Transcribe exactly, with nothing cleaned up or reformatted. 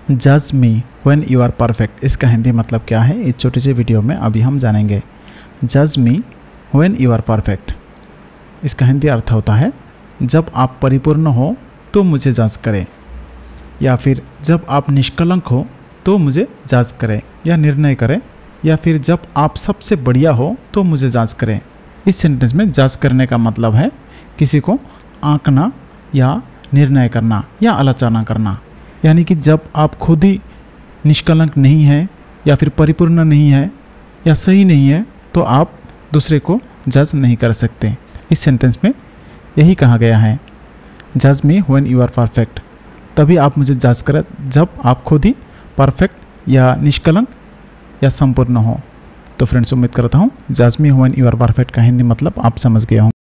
जज me when you are perfect, इसका हिंदी मतलब क्या है इस छोटे से वीडियो में अभी हम जानेंगे। जज me when you are perfect, इसका हिंदी अर्थ होता है जब आप परिपूर्ण हो तो मुझे जज करें, या फिर जब आप निष्कलंक हो तो मुझे जज करें या निर्णय करें, या फिर जब आप सबसे बढ़िया हो तो मुझे जज करें। इस सेंटेंस में जज करने का मतलब है किसी को आंकना या निर्णय करना या आलोचना करना, यानी कि जब आप खुद ही निष्कलंक नहीं हैं या फिर परिपूर्ण नहीं है या सही नहीं है तो आप दूसरे को जज नहीं कर सकते। इस सेंटेंस में यही कहा गया है, जज me when you are perfect, तभी आप मुझे जज करें जब आप खुद ही परफेक्ट या निष्कलंक या संपूर्ण हो। तो फ्रेंड्स, उम्मीद करता हूँ जज me when you are perfect का हिंदी मतलब आप समझ गए होंगे।